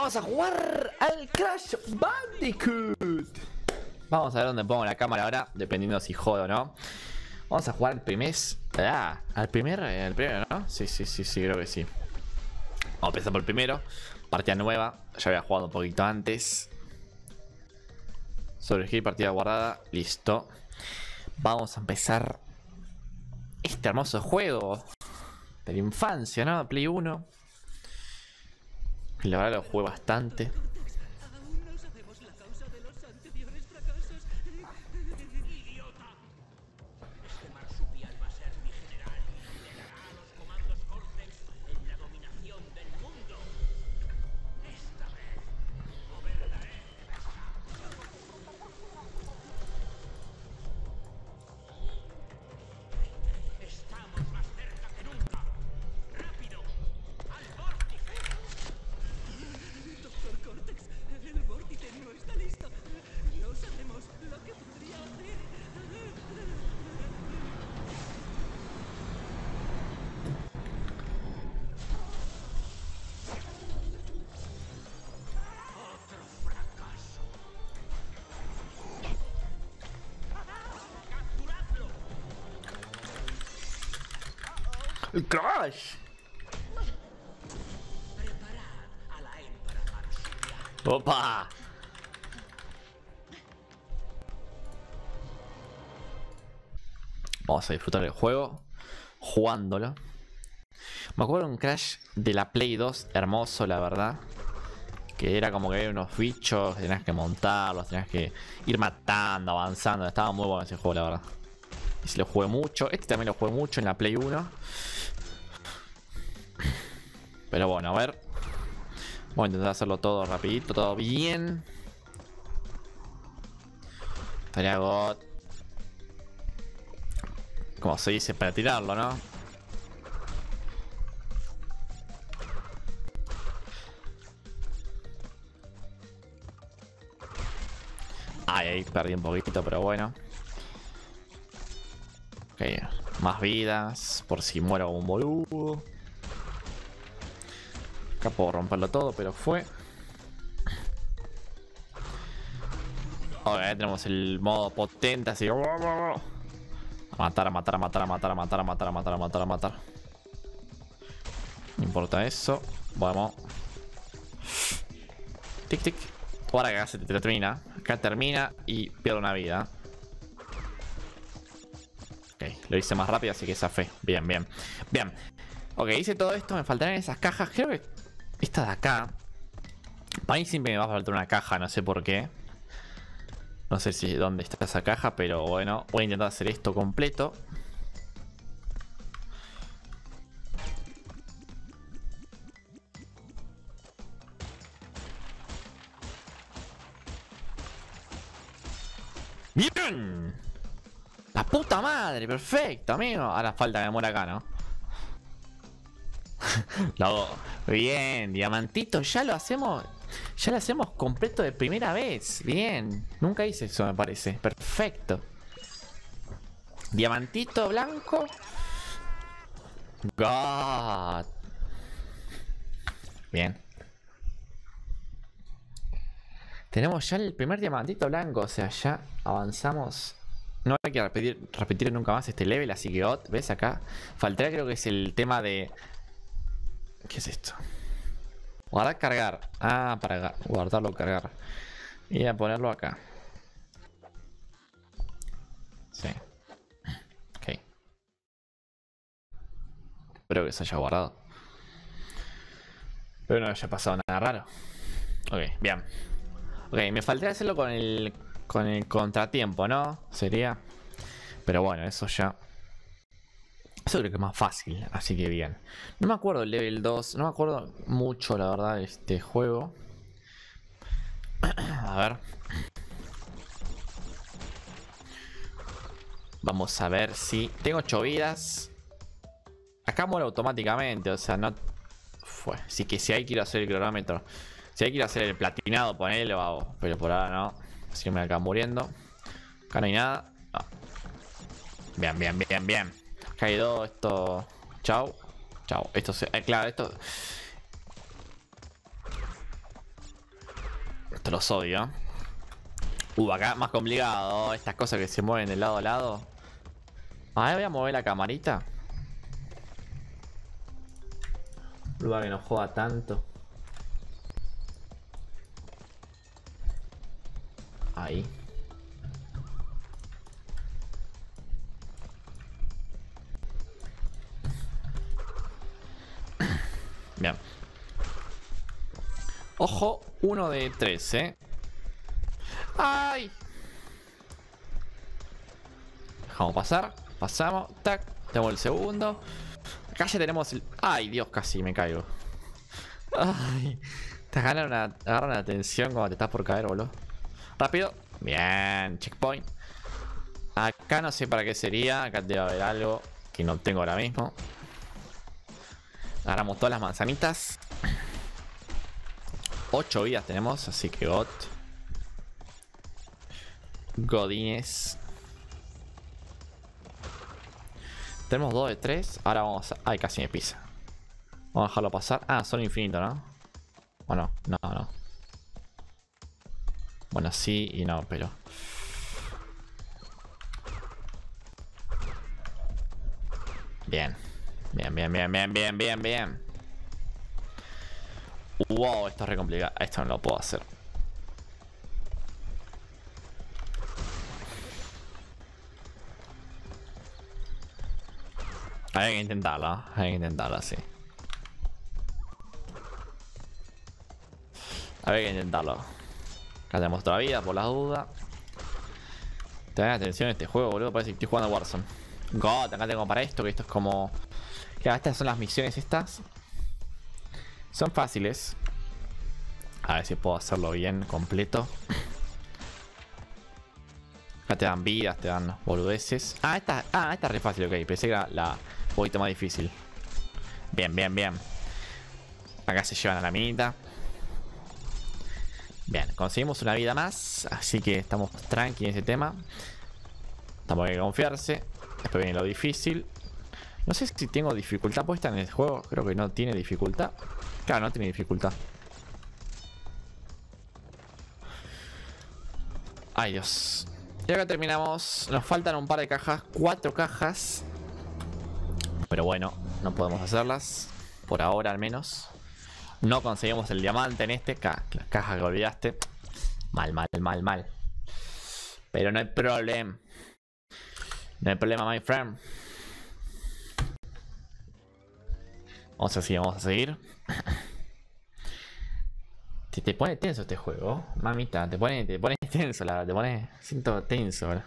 Vamos a jugar al Crash Bandicoot. Vamos a ver dónde pongo la cámara ahora, dependiendo si jodo o no. Vamos a jugar al primer... al primero, ¿no? Sí, creo que sí. Vamos a empezar por el primero. Partida nueva, ya había jugado un poquito antes. Sobreescribir partida guardada, listo. Vamos a empezar este hermoso juego de la infancia, ¿no? Play 1. La verdad lo jugué bastante. ¡El Crash! ¡Opa! Vamos a disfrutar el juego jugándolo. Me acuerdo de un Crash de la Play 2 hermoso, la verdad. Que era como que había unos bichos, tenías que montarlos, tenías que ir matando, avanzando. Estaba muy bueno ese juego, la verdad. Y se lo jugué mucho. Este también lo jugué mucho en la Play 1. Pero bueno, a ver. Voy a intentar hacerlo todo rapidito, todo bien. Estaría God. Como se dice, para tirarlo, ¿no? Ahí perdí un poquito, pero bueno. Ok, más vidas. Por si muero como un boludo. Acá puedo romperlo todo, pero fue. Ok, tenemos el modo potente, así. A matar. No importa eso. Vamos. Tic, tic. Ahora acá se termina. Acá termina y pierdo una vida. Ok, lo hice más rápido, así que zafé. Bien. Ok, hice todo esto. Me faltarán esas cajas. Creo que esta de acá. Para mí siempre me va a faltar una caja, no sé por qué. No sé si dónde está esa caja, pero bueno. Voy a intentar hacer esto completo. ¡Bien! ¡La puta madre! ¡Perfecto, amigo! Ahora falta que me muera acá, ¿no? Bien, diamantito, ya lo hacemos. Ya lo hacemos completo de primera vez. Bien, nunca hice eso, me parece. Perfecto. Diamantito blanco. God. Bien. Tenemos ya el primer diamantito blanco. O sea, ya avanzamos. No hay que repetir nunca más este level, así que God, ¿ves acá? Faltaría, creo que es el tema de... ¿Qué es esto? Guardar, cargar. Ah, para guardarlo, cargar. Y a ponerlo acá. Sí. Ok. Espero que se haya guardado. Pero no haya pasado nada raro. Ok, bien. Ok, me faltaría hacerlo con el contratiempo, ¿no? Sería. Pero bueno, eso ya. Eso creo que es más fácil, así que bien. No me acuerdo el level 2, no me acuerdo mucho, la verdad, de este juego. A ver. Vamos a ver si... Tengo 8 vidas. Acá muero automáticamente, o sea, no... Fue. Así que si ahí quiero hacer el cronómetro. Si ahí quiero hacer el platinado, ponele, lo hago. Pero por ahora no. Así que me acá muriendo. Acá no hay nada. No. Bien. Caído esto. Chau. Esto se... claro, esto... Te los odio. Acá más complicado. Estas cosas que se mueven de lado a lado. A ver, voy a mover la camarita. Lugar que no joda tanto. Ahí. Bien. Ojo, 1 de 3, ¡Ay! Dejamos pasar. Pasamos. Tac. Tenemos el segundo. Acá ya tenemos el... ¡Ay, Dios! Casi me caigo. ¡Ay! Te agarran la atención cuando te estás por caer, boludo. Rápido. Bien. Checkpoint. Acá no sé para qué sería. Acá debe haber algo que no tengo ahora mismo. Agarramos todas las manzanitas. 8 vidas tenemos, así que Godines. Tenemos 2 de 3. Ahora vamos a... Ay, casi me pisa. Vamos a dejarlo pasar. Ah, son infinitos, ¿no? ¿O no? No, no. Bueno, sí y no, pero... Bien. Bien. Wow, esto es re complicado. Esto no lo puedo hacer. Hay que intentarlo, sí. Hay que intentarlo. Acá tenemos otra vida, por las dudas. Ten atención a este juego, boludo. Parece que estoy jugando a Warzone. God, acá tengo para esto, que esto es como... Claro, estas son las misiones estas. Son fáciles. A ver si puedo hacerlo bien, completo. Acá te dan vidas, te dan boludeces. Esta es re fácil, ok. Pensé que era la un poquito más difícil. Bien. Acá se llevan a la minita. Bien, conseguimos una vida más. Así que estamos tranqui en ese tema. Tampoco hay que confiarse. Después viene lo difícil. No sé si tengo dificultad puesta en el juego. Creo que no tiene dificultad. Claro, no tiene dificultad. Ay, Dios. Y acá terminamos. Nos faltan un par de cajas. 4 cajas. Pero bueno, no podemos hacerlas. Por ahora al menos. No conseguimos el diamante en este. Caja que olvidaste. Mal. Pero no hay problema. No hay problema, my friend. Vamos a seguir. Te pone tenso este juego, mamita. Te pone tenso, la verdad. Te pone... Siento tenso, ¿verdad?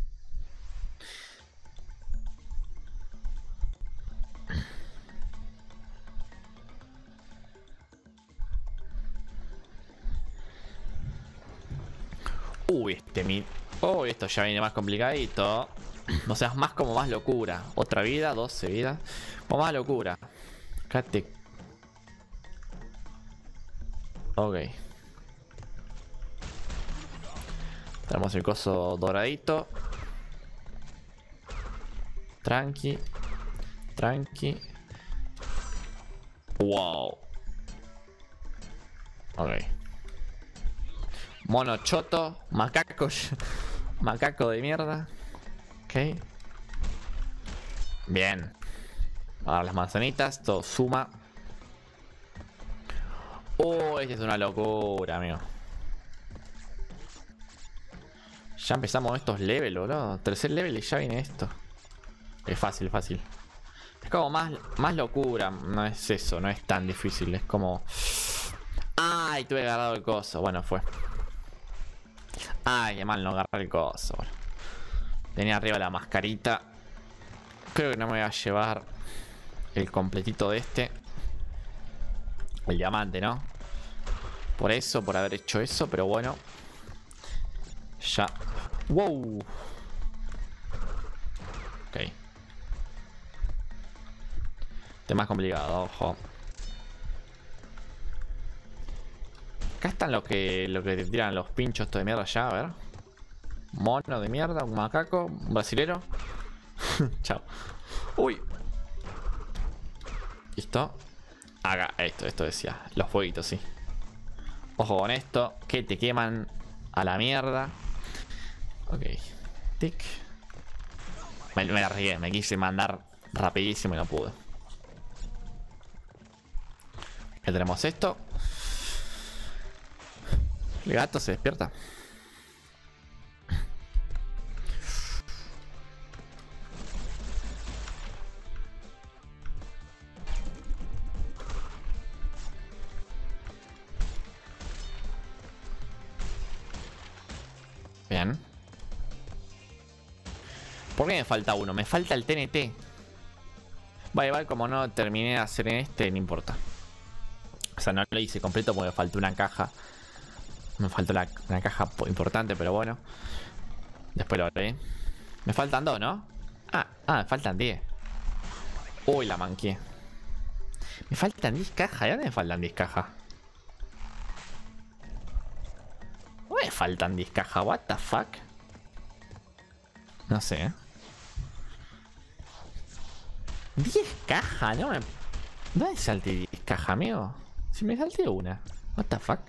Uy, esto ya viene más complicadito. O sea, es más como más locura. Otra vida, 12 vidas. O más locura. Acá te... Ok. Tenemos el coso doradito. Tranqui. Wow. Ok. Mono choto. Macaco de mierda. Ok. Bien. Ahora las manzanitas. Todo suma. Oh, esta es una locura, amigo. Ya empezamos estos levels, boludo. Tercer level y ya viene esto. Es fácil. Es como más locura. No es eso, no es tan difícil. Es como... Ay, tuve agarrado el coso. Bueno, fue. Ay, qué mal no agarrar el coso. Bueno. Tenía arriba la mascarita. Creo que no me voy a llevar el completito de este. El diamante, ¿no? Por haber hecho eso, pero bueno. Ya. ¡Wow! Ok. Este más complicado, ojo. Acá están los que te tiran los pinchos estos de mierda ya, a ver. Mono de mierda, un macaco, un brasilero. Chao. Uy. Listo. Haga esto decía. Los fueguitos, sí. Ojo con esto, que te queman a la mierda. Ok. Tic. Me la regué, me quise mandar rapidísimo y no pude. Ya tenemos esto. El gato se despierta. Bien. ¿Por qué me falta uno? Me falta el TNT. Vale, igual como no terminé de hacer este, no importa. O sea, no lo hice completo porque me faltó una caja. Me faltó una caja importante, pero bueno. Después lo haré. Me faltan dos, ¿no? Me faltan 10. Uy, la manqué. Me faltan 10 cajas. ¿De dónde me faltan 10 cajas? ¿Dónde me faltan 10 cajas? What the fuck? No sé. 10 cajas, ¿no? ¿Dónde salté 10 cajas, amigo? Si me salté una. What the fuck?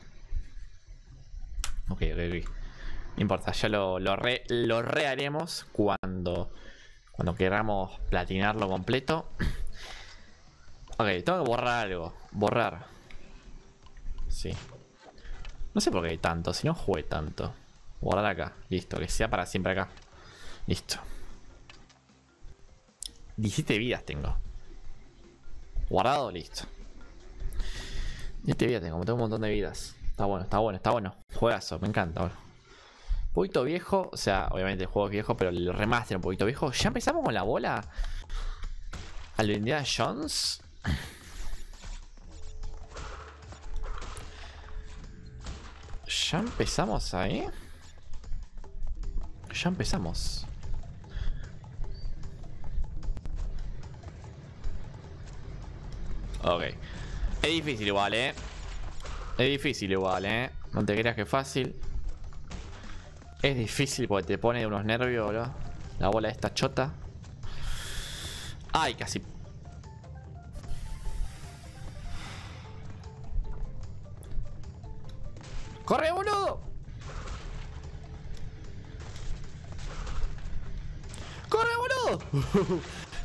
Ok. No importa, ya lo reharemos cuando queramos platinarlo completo. Ok, tengo que borrar algo. Borrar. Sí. No sé por qué hay tanto, si no jugué tanto. Borrar acá, listo, que sea para siempre acá. Listo. 17 vidas tengo. Guardado, listo. 17 vidas tengo un montón de vidas. Está bueno. Juegazo, me encanta. Un poquito viejo, o sea, obviamente el juego es viejo, pero el remaster un poquito viejo. ¿Ya empezamos con la bola? ¿A lo Indiana Jones? ¿Ya empezamos ahí? Ya empezamos. Ok. Es difícil igual, Es difícil igual, No te creas que es fácil. Es difícil porque te pone unos nervios, bro. La bola esta chota. Ay, casi. ¡Corre, boludo! ¡Corre, boludo!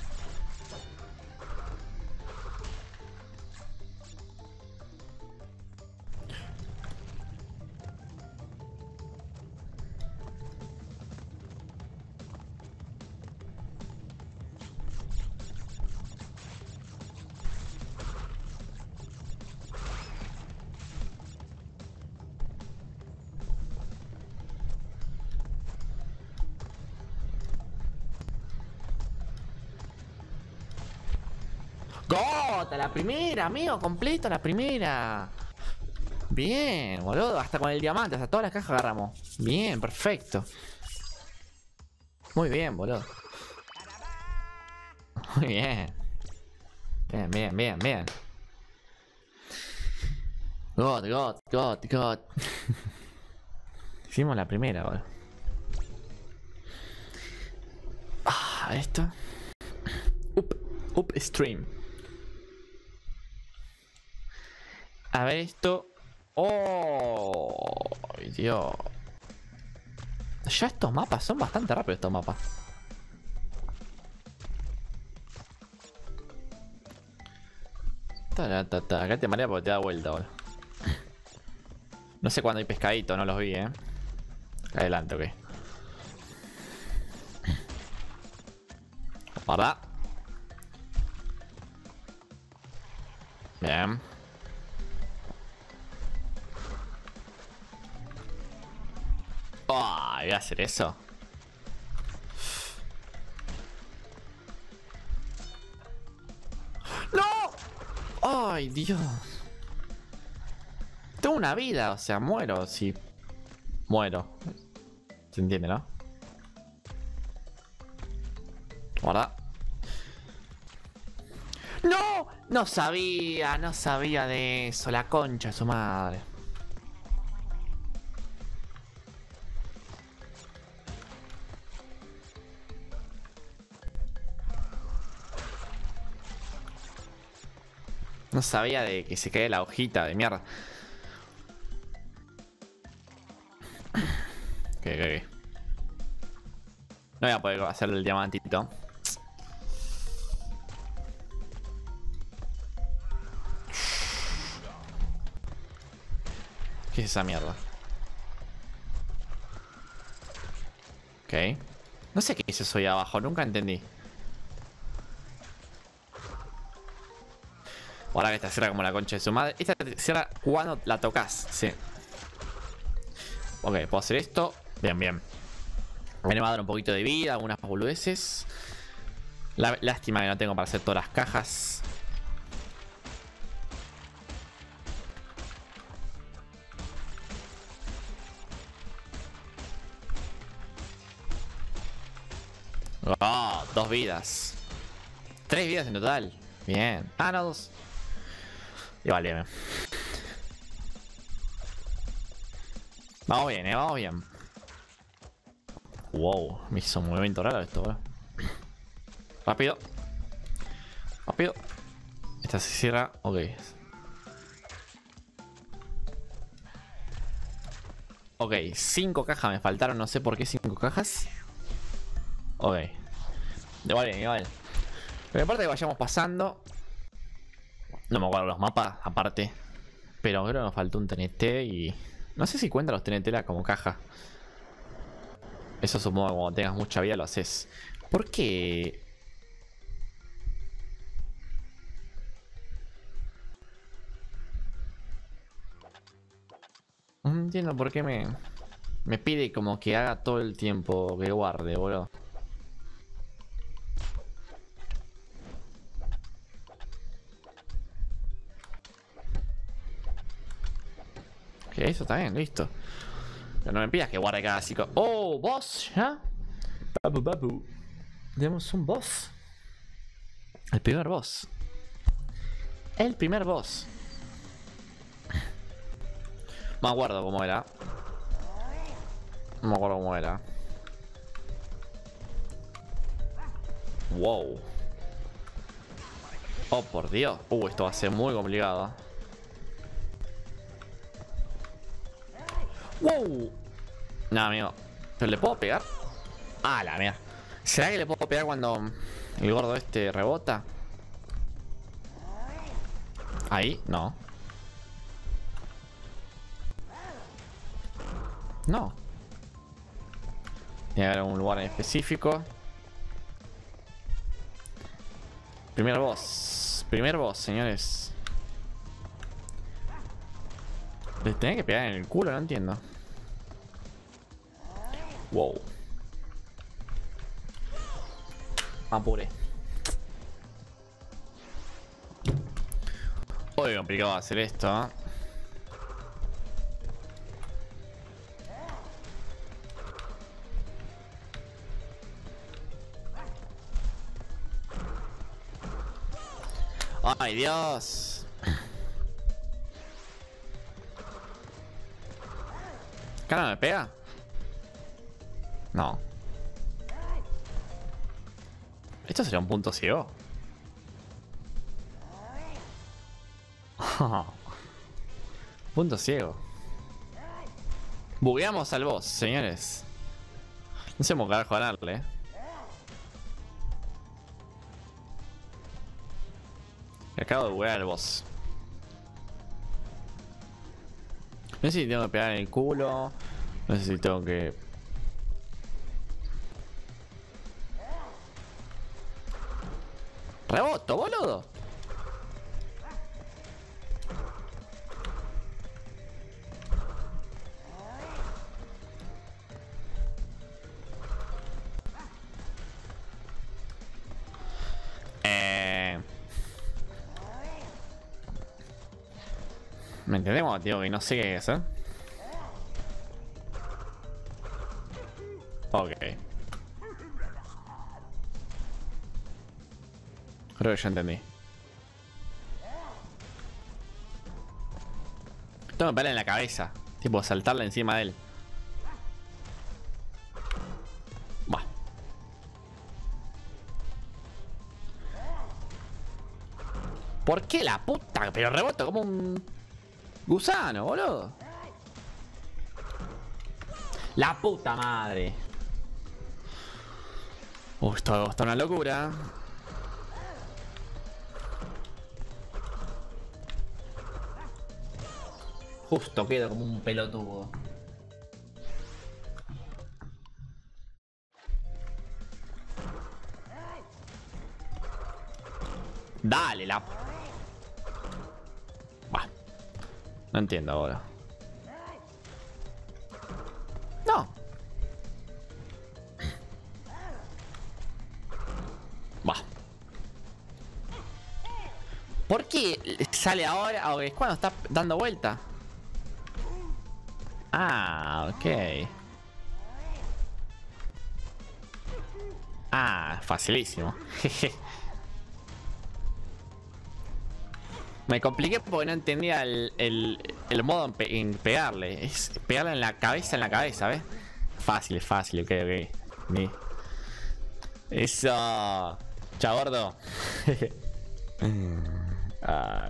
¡Gota! La primera, amigo, completo la primera. Bien, boludo, hasta con el diamante, hasta todas las cajas agarramos. Bien, perfecto. Muy bien, boludo. Muy bien. Bien. God. Hicimos la primera, boludo. Esto. Upstream. A ver esto. Oh, Dios. Ya estos mapas son bastante rápidos, estos mapas. Acá te marea porque te da vuelta ahora. No sé cuándo hay pescadito, no los vi, Adelante, ok. ¿Verdad? Bien. Voy a hacer eso. ¡No! ¡Ay, Dios! Tengo una vida, o sea, muero si... Muero. ¿Se entiende, no? Guarda. ¡No! No sabía de eso. La concha de su madre. No sabía de que se cae la hojita de mierda. Ok. No voy a poder hacer el diamantito. ¿Qué es esa mierda? Ok. No sé qué es eso ahí abajo, nunca entendí. Ahora que esta cierra como la concha de su madre. Esta cierra cuando la tocas, sí. Ok, puedo hacer esto. Bien, bien. Me va a dar un poquito de vida, algunas boludeces. Lástima que no tengo para hacer todas las cajas. Oh, 2 vidas. 3 vidas en total. Bien. Ah, no, 2. Y vale, bien. Vamos bien, vamos bien. Wow, me hizo un movimiento raro esto, bro. Rápido. Rápido. Esta se cierra. Ok. Ok, 5 cajas me faltaron. No sé por qué 5 cajas. Ok. Igual, igual. Pero aparte que vayamos pasando. No me acuerdo los mapas, aparte. Pero creo que nos faltó un TNT y... No sé si cuenta los TNT como caja. Eso supongo que cuando tengas mucha vida lo haces. ¿Por qué? No entiendo por qué me pide como que haga todo el tiempo que guarde, boludo. Ok, eso está bien, listo. Pero no me pidas que guarde cada 5. ¡Oh, boss! ¿Ya? Babu, babu. Tenemos un boss. El primer boss. El primer boss. No me acuerdo cómo era. No me acuerdo cómo era. Wow. Oh, por Dios. Esto va a ser muy complicado. Wow. No, amigo. ¿Pero le puedo pegar? Ah, la mierda. ¿Será que le puedo pegar cuando el gordo este rebota? Ahí, no. No. Tiene que haber un lugar en específico. Primer boss. Primer boss, señores. ¿Les tenés que pegar en el culo? No entiendo. Wow. Apure. Muy complicado hacer esto, ¿eh? ¡Ay, Dios! ¿Acá no me pega? No. ¿Esto sería un punto ciego? Punto ciego. Bugueamos al boss, señores. No sé cómo carajo ganarle. Acabo de buguear al boss. No sé si tengo que pegar en el culo. No sé si tengo que... ¡Reboto, boludo! ¿Me entendemos, tío? Que no sé qué hacer. Ok. Creo que ya entendí. Tengo que pegarle en la cabeza. Tipo, saltarle encima de él. Buah. ¿Por qué la puta? Pero reboto como un gusano, boludo. ¡La puta madre! Esto está una locura. Justo quedo como un pelotudo. Dale, la... Bah. No entiendo ahora. No. Bah. ¿Por qué sale ahora? Es cuando está dando vuelta. Ah, ok. Ah, facilísimo. Me compliqué porque no entendía el modo en pegarle. Es pegarle en la cabeza, ¿ves? Fácil, ok. Ni. Eso. Chao, gordo. Ah.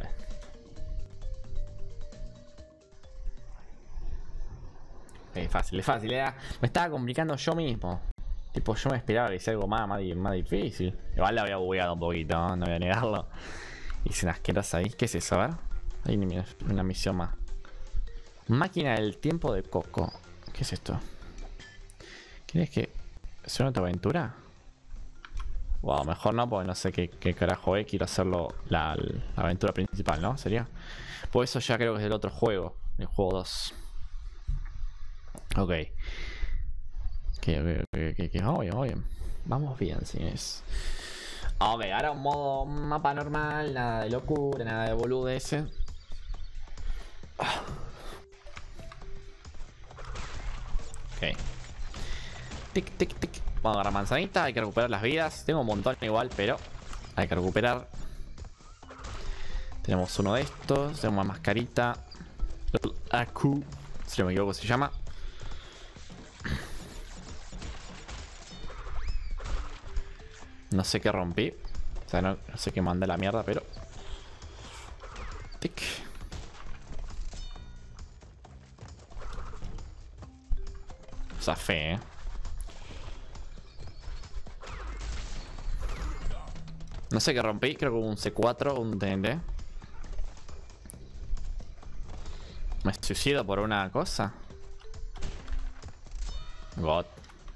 Es fácil. Me estaba complicando yo mismo. Tipo, yo me esperaba que sea algo más difícil. Igual la había bugueado un poquito, ¿no? No voy a negarlo. Hice unas asquerosa ahí. ¿Qué es eso? A ver. Ahí una misión más. Máquina del tiempo de Coco. ¿Qué es esto? ¿Quieres que sea otra aventura? Wow, mejor no, porque no sé qué carajo es. Quiero hacerlo la aventura principal, ¿no? ¿Sería? Pues eso ya creo que es del otro juego. El juego 2. Ok. Vamos bien, si es. Ok, ahora un modo mapa normal. Nada de locura, nada de boludeces. Ok. Tic. Vamos a agarrar manzanita, hay que recuperar las vidas. Tengo un montón igual, pero hay que recuperar. Tenemos uno de estos, tenemos una mascarita. El Aku, si no me equivoco se llama. No sé qué rompí. O sea, no sé qué mandé la mierda, pero... Tic. Zafé, No sé qué rompí, creo que un C4 o un TNT. ¿Me suicido por una cosa? God.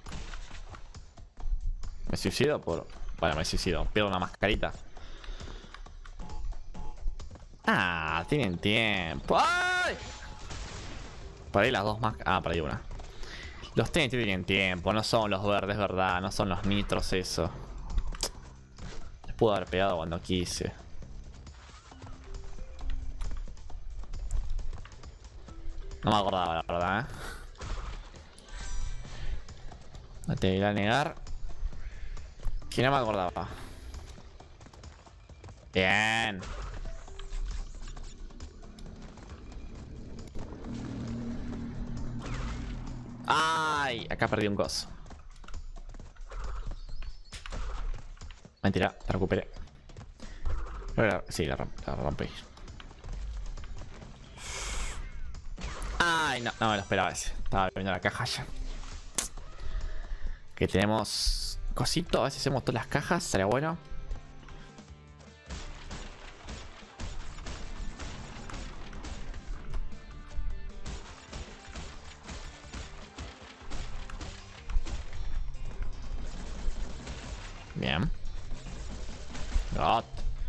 ¿Me suicido por...? Bueno, me suicido. Pierdo una mascarita. Ah, tienen tiempo. ¡Ay! Por ahí las dos máscaras... Ah, por ahí una. Los TNT tienen tiempo. No son los verdes, ¿verdad? No son los nitros, eso. Les puedo haber pegado cuando quise. No me acordaba, la verdad, No te voy a negar que no me acordaba. Bien. Ay, acá perdí un coso. Mentira, la recuperé. Sí, la rompí. Ay, no me lo esperaba ese. Estaba viendo la caja ya. Que tenemos cosito, a ver si hacemos todas las cajas, sería bueno. Bien. God.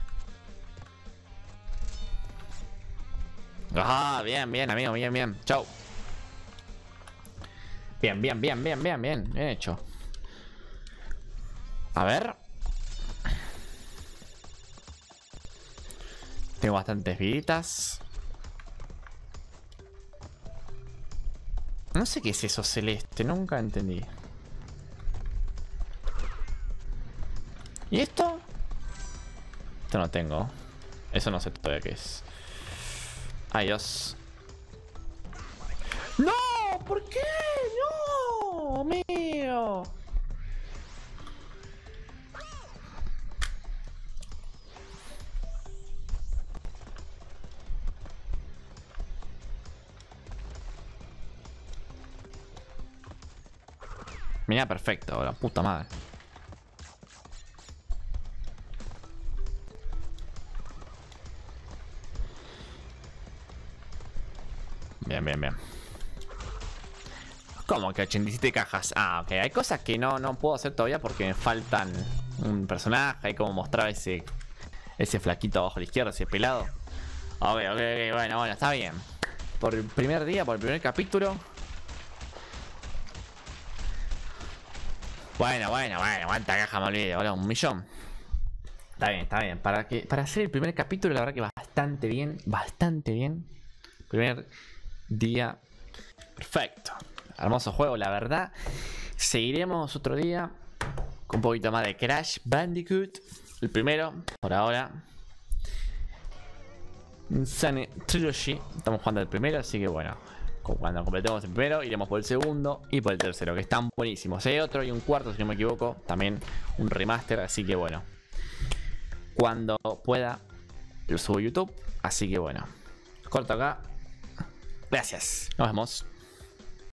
Ah, bien, amigo, bien. Chau. Bien. Bien hecho. A ver. Tengo bastantes viditas. No sé qué es eso celeste, nunca entendí. ¿Y esto? Esto no tengo. Eso no sé todavía qué es. Ay, Dios. ¡No! ¿Por qué? ¡No! ¡Mío! Mira, perfecto, la puta madre. Bien, bien, bien. ¿Cómo que 87 cajas? Ah, ok. Hay cosas que no puedo hacer todavía porque me faltan un personaje. Hay como mostrar ese flaquito abajo a la izquierda, ese pelado. Ok, ok, ok. Bueno, está bien. Por el primer día, por el primer capítulo. Bueno, ¿cuánta caja me olvidé? Ahora 1.000.000. Está bien, está bien. Para hacer el primer capítulo, la verdad que bastante bien. Bastante bien. Primer día. Perfecto. Hermoso juego, la verdad. Seguiremos otro día con un poquito más de Crash Bandicoot. El primero, por ahora. Insane Trilogy. Estamos jugando el primero, así que bueno. Cuando completemos el primero, iremos por el segundo y por el tercero, que están buenísimos. Hay otro y un cuarto, si no me equivoco. También un remaster, así que bueno. Cuando pueda, lo subo a YouTube. Así que bueno. Corto acá. Gracias. Nos vemos.